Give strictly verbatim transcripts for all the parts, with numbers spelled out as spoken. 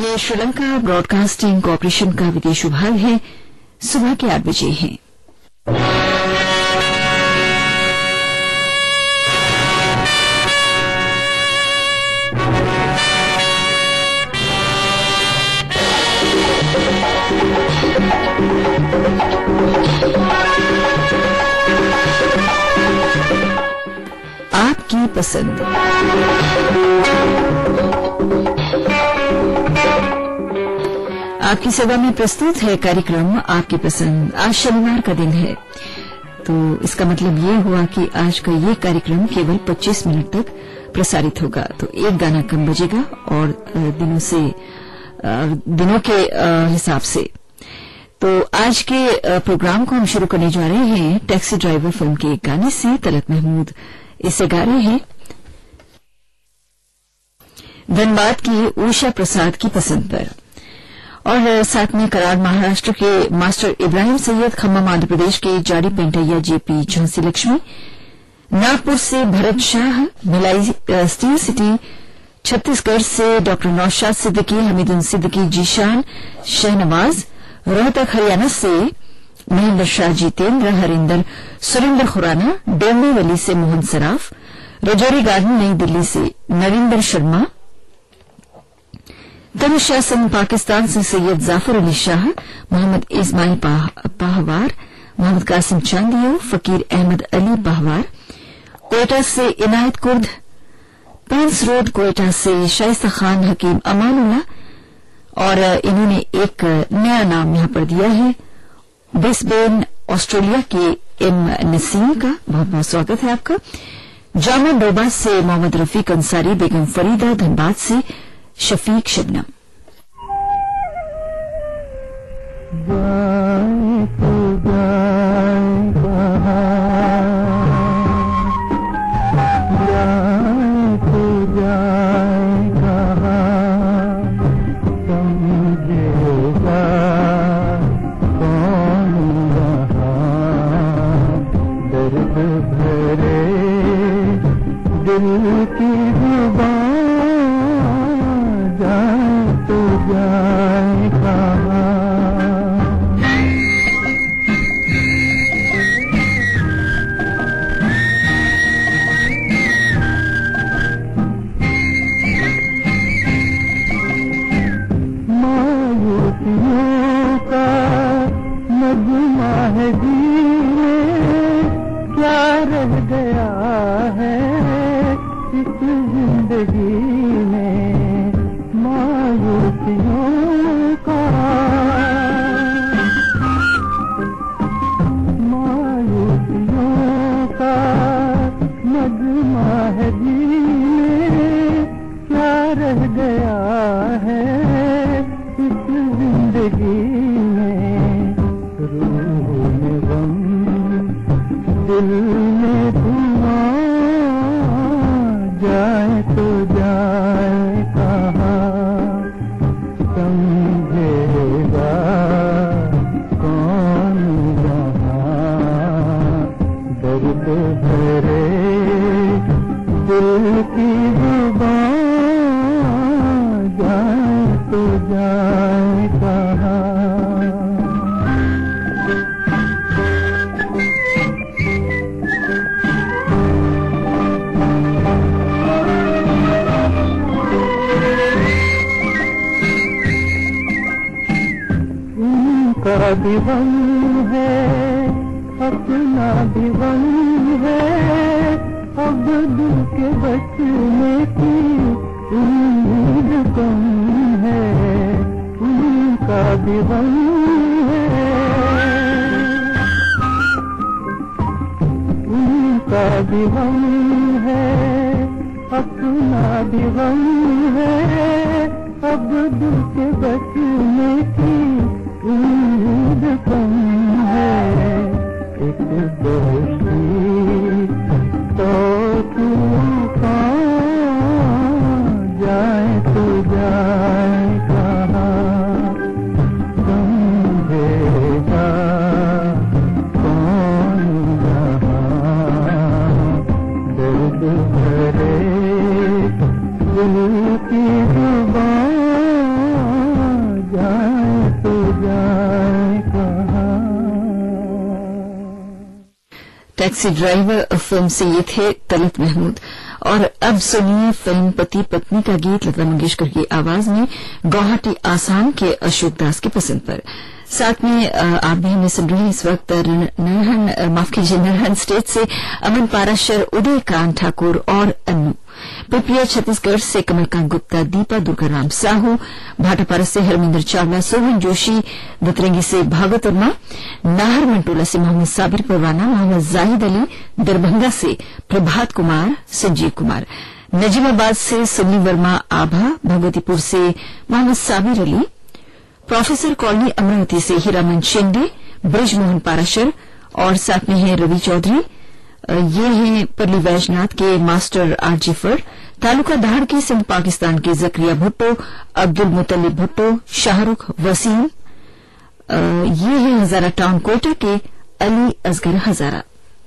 ये Sri Lanka broadcasting corporation का विदेश विभाग है। सुबह के आठ बजे हैं। आपकी पसंद। आपकी सेवा में प्रस्तुत है कार्यक्रम आपकी पसंद। आज शनिवार का दिन है, तो इसका मतलब ये हुआ कि आज का ये कार्यक्रम केवल पच्चीस मिनट तक प्रसारित होगा। तो एक गाना कम बजेगा और दिनों से दिनों के हिसाब से। तो आज के प्रोग्राम को हम शुरू करने जा रहे हैं टैक्सी ड्राइवर फिल्म के एक गाने से। तलत महमूद इसे गा रहे हैं धनबाद की उषा प्रसाद की पसंद पर, और साथ में कराड़ महाराष्ट्र के मास्टर इब्राहिम सैयद, खम्मम आंध्र प्रदेश के जाडी पेंटैया जेपी, झांसी लक्ष्मी, नागपुर से भरत शाह, भिलाई स्टील सिटी छत्तीसगढ़ से डॉक्टर नौशाद सिद्दीकी, हमीदुन सिद्दीकी, जीशान, शहनवाज, रोहतक हरियाणा से महेंद्र शाह, जितेंद्र, हरिंदर, सुरेंद्र खुराना, डोंबिवली से मोहन सराफ, रजौरी गार्डन नई दिल्ली से नरेंद्र शर्मा, तनुशासन पाकिस्तान से सैयद जाफर अली शाह, मोहम्मद इस्माइल पाह, पाहवार, मोहम्मद कासिम चांदियो, फकीर अहमद अली पाहवार, कोयटा से इनायत कुर्द, पेंस रोड कोयटा से शाइस्ता खान हकीम अमानुल्ला, और इन्होंने एक नया नाम यहां पर दिया है ब्रिस्बेन ऑस्ट्रेलिया के एम नसीम का। बहुत बहुत स्वागत है आपका। जामा डोबा से मोहम्मद रफीक अंसारी, बेगम फरीदा, धनबाद से शफीक शबनम। जाए तो जाए कहाँ, जाए तो जाए कहाँ, समझेगा कौन वहाँ, दर्द भरे दिल की जुबान, जाए तो जाए कहाँ। मायूसियों का मजमा है जीने, क्या रह गया है इस जिंदगी में, मायूसियों का मायूसियों का मजमा है जीने, क्या रह गया है इस जिंदगी में, रूह में गम दिल में धुआं, जाए तो जाए कहाँ, समझेगा कौन वहाँ, दर्द भरे दिल की जुबान, जाए तो जाए कहाँ। उनका भी गम है, अपना भी गम है, अब दिल के बचने की उम्मीद कम है, उनका भी गम है, उनका भी गम है, अपना भी गम है, अब दिल के बचने की उम्मीद कम है, एक दोस्ती तो तूफान, जाए तो जाए कहाँ, समझेगा कौन वहाँ, दर्द भरे दिल की जुबान, जाए तो जाए कहाँ। टैक्सी ड्राइवर फिल्म से ये थे तलत महमूद। और अब सुनिए फिल्म पति पत्नी का गीत लता मंगेशकर की आवाज में गुवाहाटी आसाम के अशोक दास की पसंद पर। साथ में आप भी हमें सुन रहे हैं इस वक्त नरहन माफ कीजिए नरहन स्टेट से अमन पाराशर, उदय कांत ठाकुर और अन्नू, पिपरिया छत्तीसगढ़ से कमलकांत गुप्ता, दीपा दुर्गाराम साहू, भाटापारा से हरमिंदर चावला, सोहन जोशी, दतरंगी से भागवत वर्मा, नाहर मंटोला से मोहम्मद साबिर परवाना, मोहम्मद जाहिद अली, दरभंगा से प्रभात कुमार, संजीव कुमार, नजीमाबाद से सुन्नी वर्मा आभा, भगवतीपुर से मोहम्मद साबिर अली, प्रोफेसर कॉलोनी अमरावती से हीरामन शेंडे, ब्रिजमोहन पाराशर और साथ में है रवि चौधरी। ये हैं परली वैजनाथ के मास्टर आरजीफर, तालुका दहाड़ के सिंध पाकिस्तान के जकरिया भुट्टो, अब्दुल मुतलिब भुट्टो, शाहरुख वसीम। ये है हजारा टाउन कोटा के अली असगर हजारा।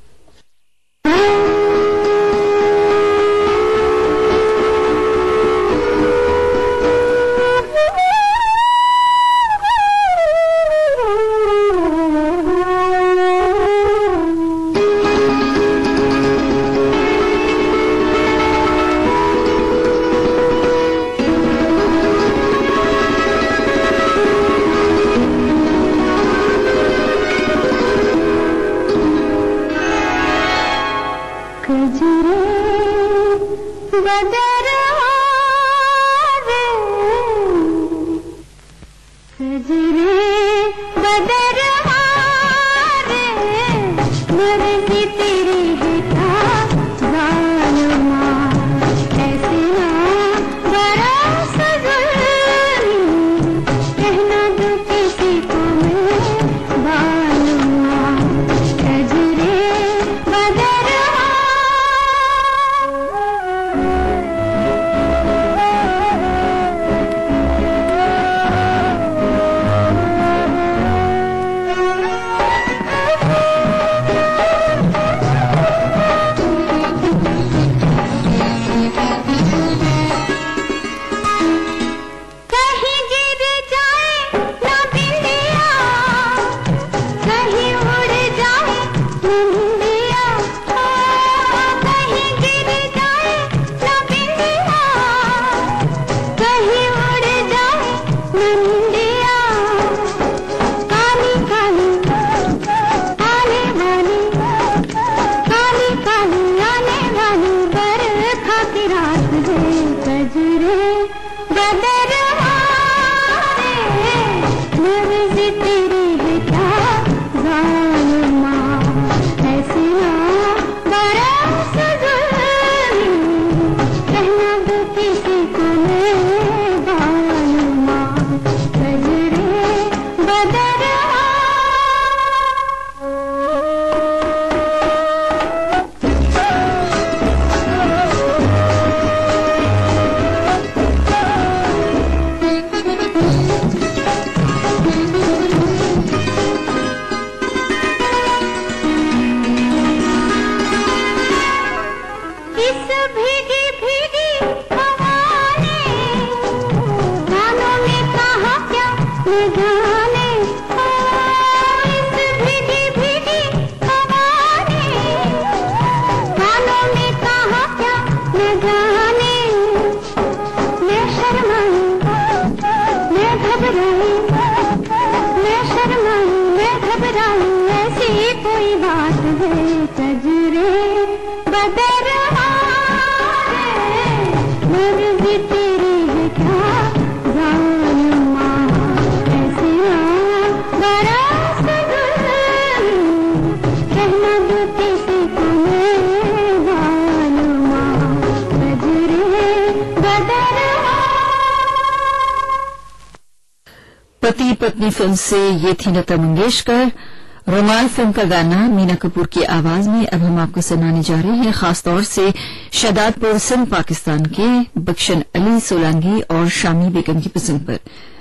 पति पत्नी फिल्म से ये थी लता मंगेशकर। रोमाल फिल्म का गाना मीना कपूर की आवाज में अब हम आपको सुनाने जा रहे हैं, खासतौर से शदादपुर सिंध पाकिस्तान के बख्शन अली सोलांगी और शामी बेगम की पसंद पर।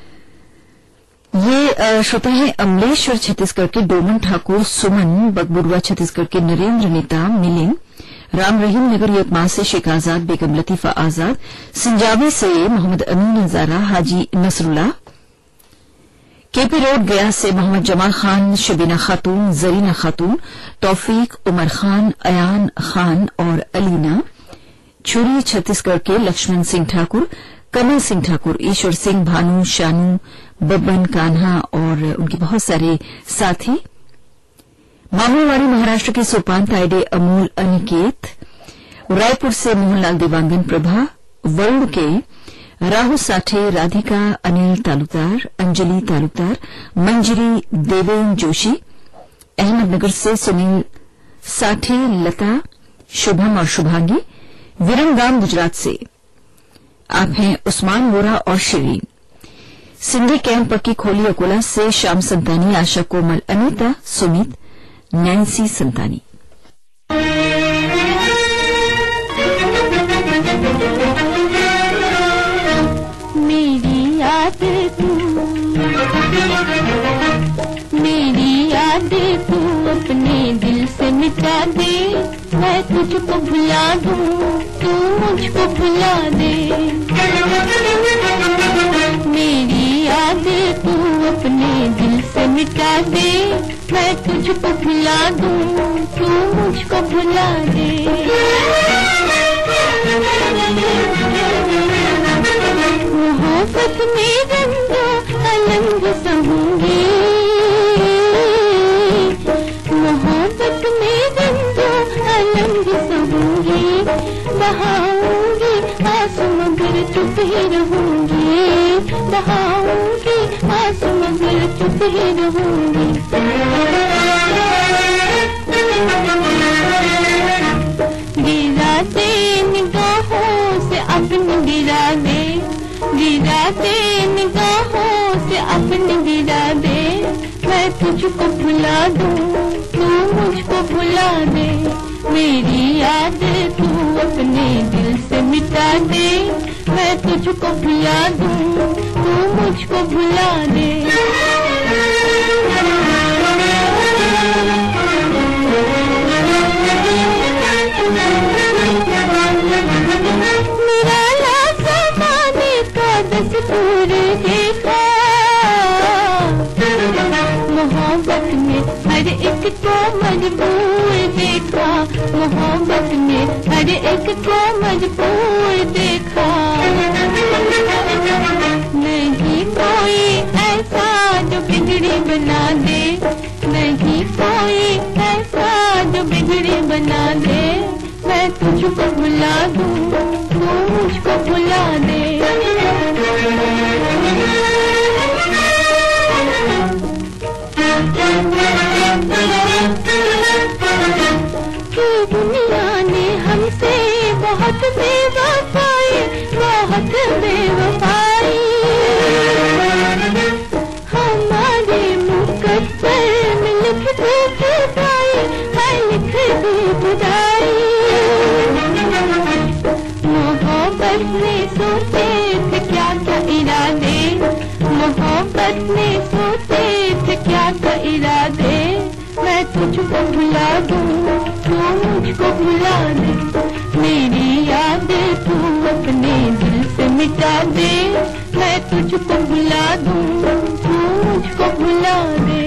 ये श्रोता है अमलेश्वर छत्तीसगढ़ के डोमन ठाकुर सुमन, बकबुरवा छत्तीसगढ़ के नरेंद्र नेता मिलिंग, राम रहीम नगर यवतमाल से शेख आजाद बेगम लतीफा आजाद, सिंजावी से मोहम्मद अमीन हजारा, हाजी नसरुल्लाह, केपी रोड गया से मोहम्मद जमाल खान, शबीना खातून, जरीना खातून, तौफीक, उमर खान, अयान खान और अलीना। छुरी छत्तीसगढ़ के लक्ष्मण सिंह ठाकुर, कमल सिंह ठाकुर, ईश्वर सिंह, भानु, शानू, बब्बन, कान्हा और उनके बहुत सारे साथी। मामूवाड़ी महाराष्ट्र के सोपान ताइडे अमूल अनिकेत, रायपुर से मोहनलाल देवांगन प्रभा, वरुण के राहुल साठे, राधिका, अनिल तालुकदार, अंजलि तालुकदार, मंजरी, देवेन जोशी, अहमदनगर से सुनील साठे, लता, शुभम और शुभांगी, विरमगाम गुजरात से आप हैं उस्मान वोरा और शिरीन। सिंधी कैंप पक्की खोली अकोला से श्याम संतानी, आशा कोमल, अनीता, सुमित, नैन्सी संतानी। मेरी याद तू, मेरी याद तू अपने दिल से मिटा दे, मैं तुझको भुला दूं, तू मुझको भुला दे। मेरी याद तू अपने दिल से मिटा दे, मैं तुझको भुला दूं, तू मुझको भुला दे। मोहब्बत में रंगो अलंग सहूंगी, मोहब्बत में रंगो अलंग सहूंगी, बहाऊंगी आंसू मगर चुप ही रहूंगी, बहाऊंगी आंसू मगर चुप ही रहूंगी। गिरा दे निगाहों से अपनी गिरा दे, गिरा दे निगाहों से अपनी गिरा दे, मैं तुझको भुला दूं, तू मुझको भुला दे। मेरी याद तू अपने दिल से मिटा दे, मैं तुझको भुला दूं, तू मुझको भुला दे। दस्तूर देखा मोहब्बत में हर एक को मजबूर देखा, मोहब्बत में हर एक को मजबूर देखा। नहीं कोई ऐसा जो बिगड़ी बना दे, नहीं कोई ऐसा जो बिगड़ी बना दे, मैं तुझको भुला दूं, तू मुझको भुला दे। दुनिया ने हमसे बहुत बेवफाई, बहुत बेवफाई, हमारे मुकद्दर में लिख दे खुदाई, है लिख दे खुदाई। मोहब्बत में सोते थे क्या क्या इरादे, मोहब्बत में सोते थे क्या क्या इरादे, मैं तुझको भुला दूं, तू मुझको भुला दे। मेरी याद तू अपने दिल से मिटा दे, मैं तुझको भुला दूं, तू मुझको भुला दे।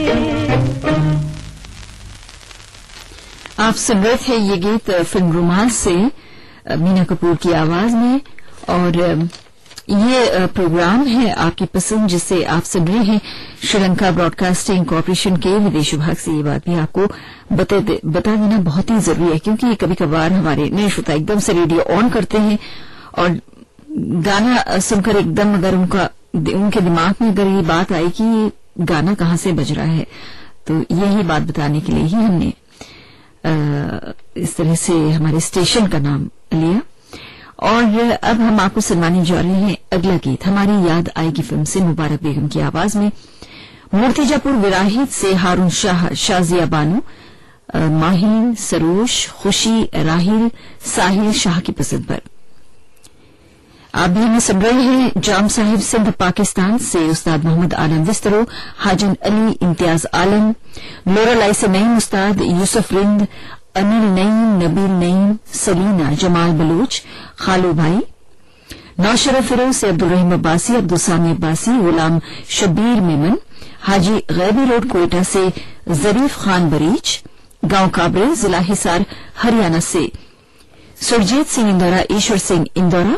आप सुन रहे थे ये गीत फिल्म रुमाल से मीना कपूर की आवाज में, और ये प्रोग्राम है आपकी पसंद जिसे आप सुन रहे हैं श्रीलंका ब्रॉडकास्टिंग कॉर्पोरेशन के विदेश विभाग से। ये बात भी आपको बता, दे, बता देना बहुत ही जरूरी है, क्योंकि कभी कभार हमारे नए श्रोता एकदम से रेडियो ऑन करते हैं और गाना सुनकर एकदम अगर उनका उनके दिमाग में अगर ये बात आई कि गाना कहाँ से बज रहा है, तो यही बात बताने के लिए ही हमने आ, इस तरह से हमारे स्टेशन का नाम लिया। और अब हम आपको सुनवाने जा रहे हैं अगला गीत, हमारी याद आएगी फिल्म से मुबारक बेगम की आवाज में। मूर्तिजापुर विराहित से हारून शाह, शाजिया बानो, माहिल, सरोश, खुशी, राहिल, साहिल शाह की पसंद पर। आप भी हमें सुन रहे हैं जाम साहिब सिंध पाकिस्तान से उस्ताद मोहम्मद आलम विस्तरो, हाजन अली, इम्तियाज आलम, लोरालाई से नईम उस्ताद, यूसुफ रिंद, अनिल नईम, नबील नईम, सलीना, जमाल बलोच, खालू भाई, नौशरा फिरोज से अब्दुल रहीम अब्बासी, अब्दुल सामी अब्बासी, गुलाम शबीर मेमन, हाजी गैबी रोड कोयटा से जरीफ खान बरीच, गांव काबरे जिला हिसार हरियाणा से सुरजीत सिंह इंदौरा, ईश्वर सिंह इंदौरा,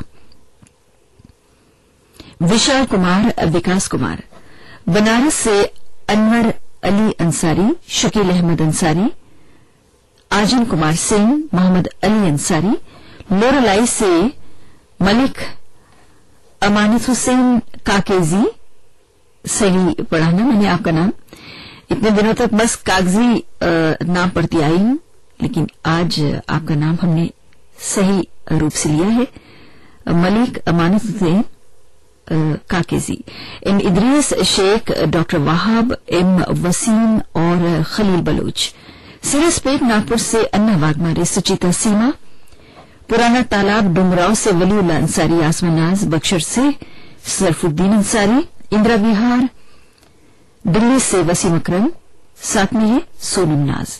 विशाल कुमार, विकास कुमार, बनारस से अनवर अली अंसारी, शकील अहमद अंसारी, आजम कुमार सिंह, मोहम्मद अली अंसारी, लोरलाई से मलिक अमानत हुसैन काकेजी, सही पढ़ा ना मैंने आपका नाम, इतने दिनों तक बस कागजी नाम पढ़ती आई हूं, लेकिन आज आपका नाम हमने सही रूप से लिया है, Malik Amanat Hussain Kakezai. M Idris Sheikh, doctor Wahab, M Waseem और खलील बलोच, सिरसपेट नागपुर से अन्ना वाघमारे, सुचिता सीमा, पुराना तालाब डुमराव से वलीउल्लाह अंसारी, आसमानाज बक्सर से सरफुद्दीन अंसारी, इंदिरा विहार दिल्ली से वसीम अकरम, साथ में है सोनम नाज।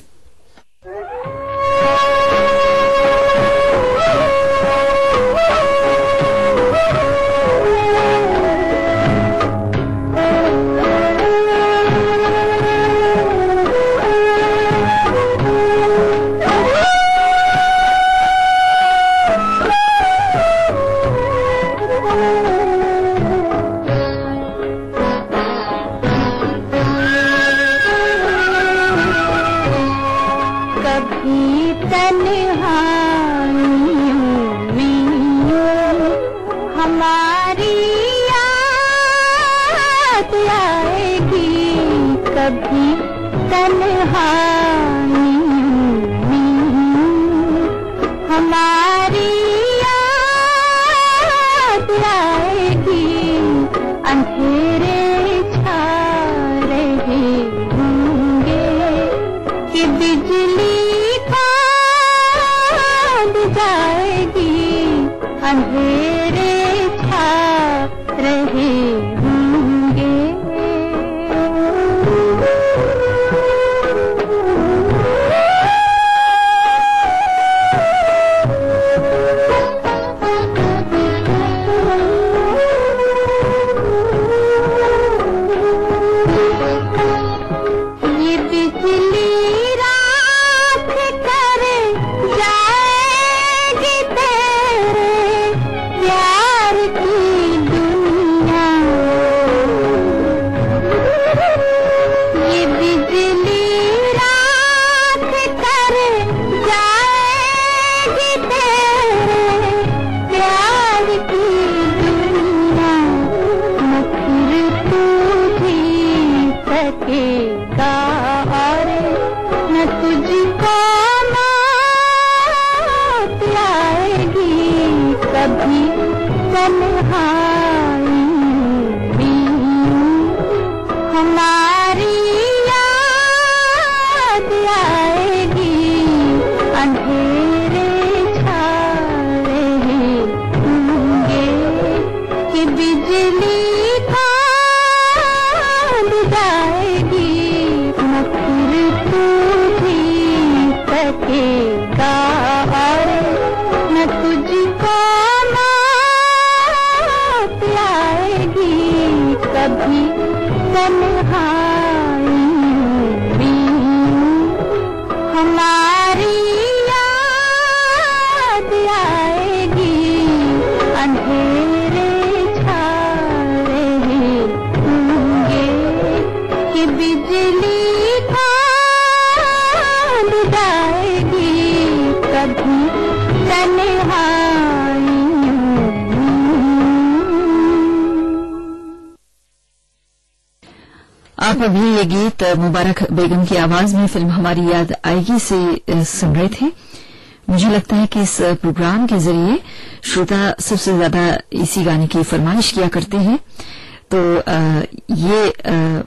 आप अभी ये गीत मुबारक बेगम की आवाज में फिल्म हमारी याद आएगी से सुन रहे थे। मुझे लगता है कि इस प्रोग्राम के जरिए श्रोता सबसे ज्यादा इसी गाने की फरमाइश किया करते हैं। तो आ, ये आ,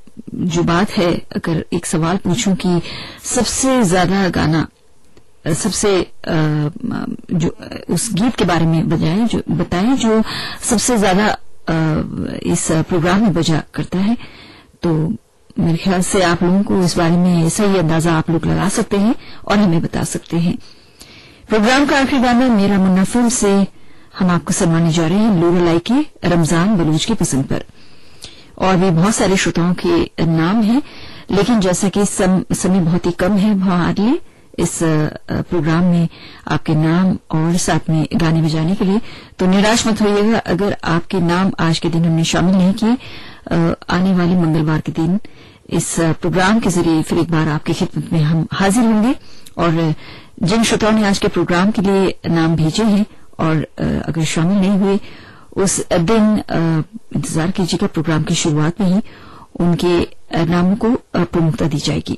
जो बात है, अगर एक सवाल पूछूं कि सबसे ज्यादा गाना सबसे आ, जो उस गीत के बारे में बताएं जो बताएं जो सबसे ज्यादा इस प्रोग्राम में बजा करता है, तो मेरे ख्याल से आप लोगों को इस बारे में सही अंदाजा आप लोग लगा सकते हैं और हमें बता सकते हैं। प्रोग्राम का आखिरी गाना मेरा मुन्ना फिल्म से हम आपको सुनाने जा रहे हैं लोरलाई के रमजान बलूच की पसंद पर। और भी बहुत सारे श्रोताओं के नाम हैं, लेकिन जैसा कि सम, समय बहुत ही कम है हमारे लिए इस प्रोग्राम में आपके नाम और साथ में गाने बजाने के लिए, तो निराश मत होइएगा अगर आपके नाम आज के दिन हमने शामिल नहीं किए। आने वाले मंगलवार के दिन इस प्रोग्राम के जरिए फिर एक बार आपकी खिदमत में हम हाजिर होंगे। और जिन श्रोताओं ने आज के प्रोग्राम के लिए नाम भेजे हैं और अगर शामिल नहीं हुए, उस दिन इंतजार कीजिएगा, प्रोग्राम की शुरुआत में ही उनके नामों को प्रमुखता दी जाएगी।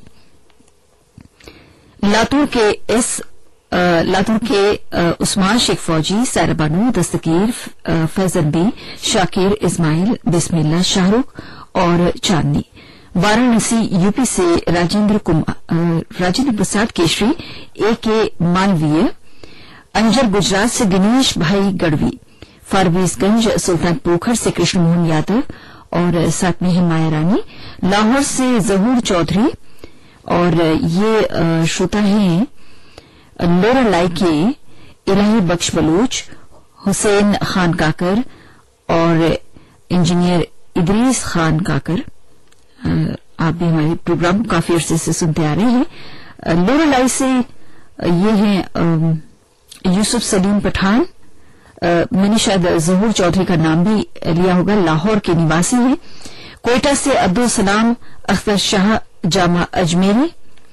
लातूर के एस लातूर के उस्मान शेख फौजी, सारा बानो, दस्तगीर, फैजन बी, शाकिर, इस्माइल, बिस्मिल्ला, शाहरुख और चांदनी। वाराणसी यूपी से राजेंद्र कुमार राजेंद्र प्रसाद केशरी, ए के मालवीय। अंजर गुजरात से दिनेश भाई गढ़वी। फारबिसगंज सुल्तान पोखर से कृष्ण मोहन यादव और साथ में है माया रानी। लाहौर से जहूर चौधरी और ये श्रोता हैं लोरालाई के इलाही बख्श बलूच, हुसैन खान काकर और इंजीनियर इदरीस खान काकर। आप भी हमारे प्रोग्राम को काफी अरसे से सुनते आ रहे हैं। लोरालाई से ये हैं यूसुफ सलीम पठान। मैंने शायद जहूर चौधरी का नाम भी लिया होगा, लाहौर के निवासी हैं। कोयटा से अब्दुल सलाम अख्तर शाह जामा अजमेरी।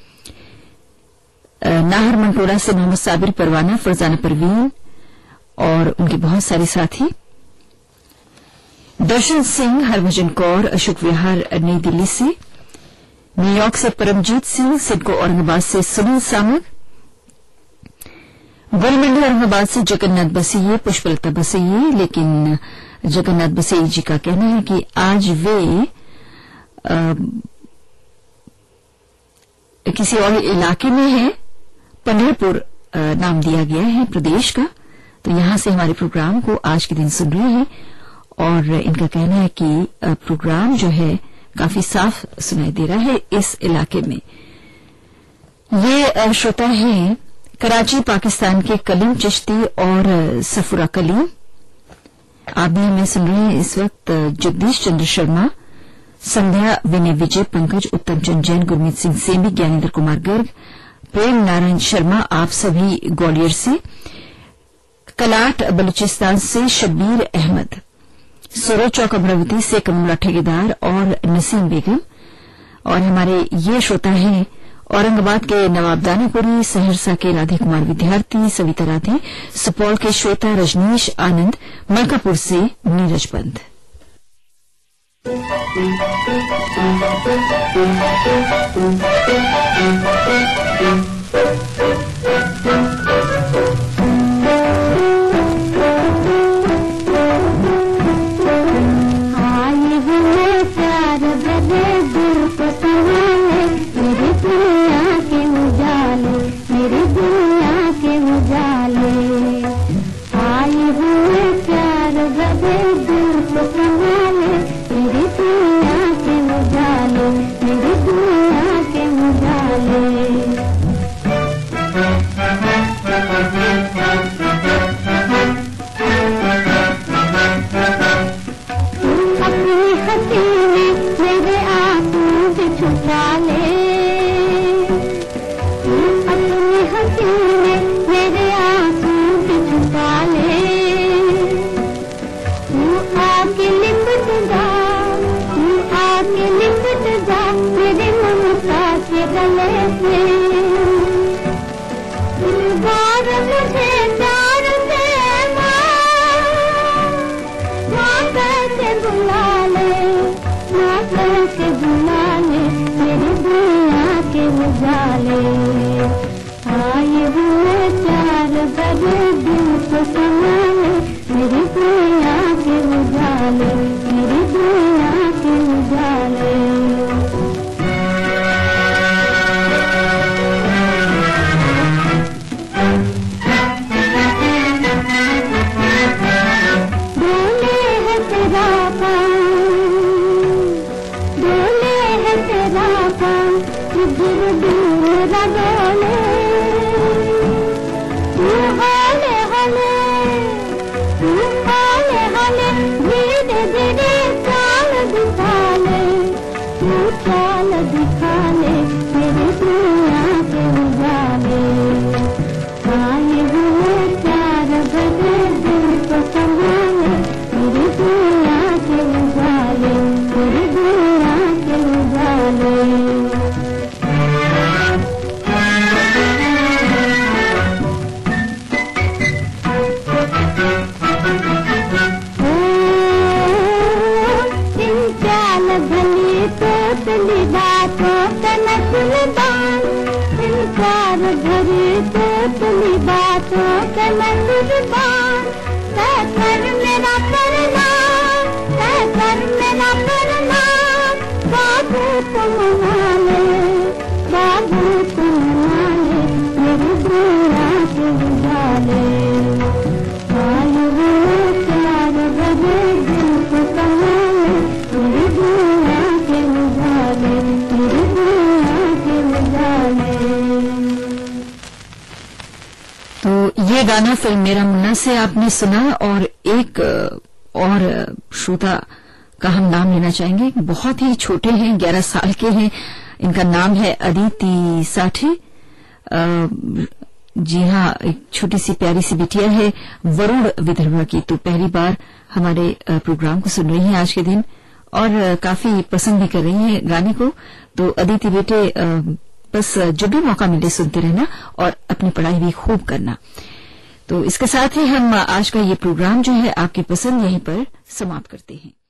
नाहर मंटोला से मोहम्मद साबिर परवाना, फरजाना परवीन और उनके बहुत सारे साथी। दर्शन सिंह, हरभजन कौर, अशोक विहार नई दिल्ली से। न्यूयॉर्क से परमजीत सिंह, सिडको औरंगाबाद से सुनील सामक। गोलमंडी औरंगाबाद से जगन्नाथ बसैये, पुष्पलता बसैये। लेकिन जगन्नाथ बसैये जी का कहना है कि आज वे आ, किसी और इलाके में है, पंढरपुर नाम दिया गया है प्रदेश का, तो यहां से हमारे प्रोग्राम को आज के दिन सुन रहे हैं। और इनका कहना है कि प्रोग्राम जो है काफी साफ सुनाई दे रहा है इस इलाके में। ये श्रोता हैं कराची पाकिस्तान के कलीम चिश्ती और सफुरा कलीम। आप भी हमें सुन रहे हैं इस वक्त जगदीश चंद्र शर्मा, संध्या, विनय विजय, पंकज, उत्तम चंद जैन, गुरमीत सिंह सेमी, ज्ञानेन्द्र कुमार गर्ग, प्रेम नारायण शर्मा, आप सभी ग्वालियर से। कलाट बलूचिस्तान से शब्बीर अहमद, सोरो चौक अमरावती से कमला ठेकेदार और नसीम बेगम। और हमारे ये श्रोता हैं औरंगाबाद के नवाब दानापुरी, सहरसा के राधे कुमार विद्यार्थी, सविता राधे, सुपौल के श्वेता रजनीश आनंद, मलकापुर से नीरज पंत। धीरे धीरे चाल दिखा गाना फिल्म मेरा मुन्ना से आपने सुना। और एक और श्रोता का हम नाम लेना चाहेंगे। बहुत ही छोटे हैं, ग्यारह साल के हैं। इनका नाम है अदिति साठे। जी हाँ, एक छोटी सी प्यारी सी बिटिया है वरुण विदर्भा की। तो पहली बार हमारे प्रोग्राम को सुन रही हैं आज के दिन और काफी पसंद भी कर रही हैं गाने को। तो अदिति बेटे, बस जब भी मौका मिले सुनते रहना और अपनी पढ़ाई भी खूब करना। तो इसके साथ ही हम आज का ये प्रोग्राम जो है आपकी पसंद यहीं पर समाप्त करते हैं।